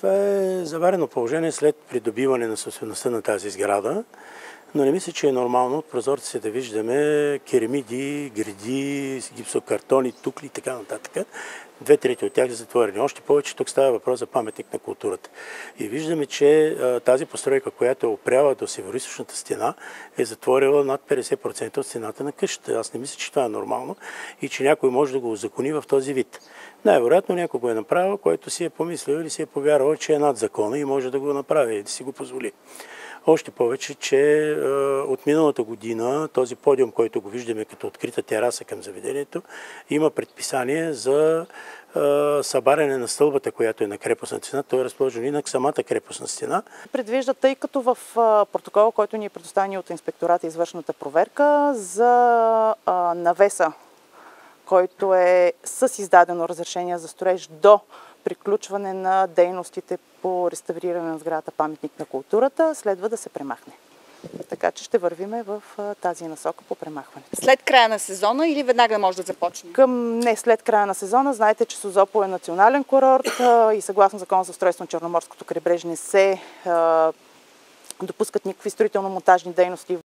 Това е заварено положение след придобиване на собствеността на тази сграда, но не мисля, че е нормално от прозорците да виждаме керамиди, греди, гипсокартони, тухли и така нататък. 2/3 от тях са затворени. Още повече тук става въпрос за паметник на културата. И виждаме, че тази постройка, която е опряла до североизточната стена, е затворила над 50% от стената на къщата. Аз не мисля, че това е нормално и че някой може да го узакони в този вид. Най-вероятно някой го е направил, който си е помислил или си е повярвал, че е над закона и може да го направи и да си го позволи. Още повече, че от миналата година този подиум, който го виждаме като открита тераса към заведението, има предписание за събаряне на стълбата, която е на крепостна стена. Той е разположен и на самата крепостна стена. Предвижда, тъй като в протокола, който ни е предоставен от инспектората, извършената проверка за навеса, който е с издадено разрешение за строеж до приключване на дейностите по реставриране на сградата паметник на културата, следва да се премахне. Така че ще вървиме в тази насока по премахване. След края на сезона или веднага може да започне? Не след края на сезона. Знаете, че Созопол е национален курорт и съгласно Закона за устройство на Черноморското крайбрежие не се допускат никакви строително-монтажни дейности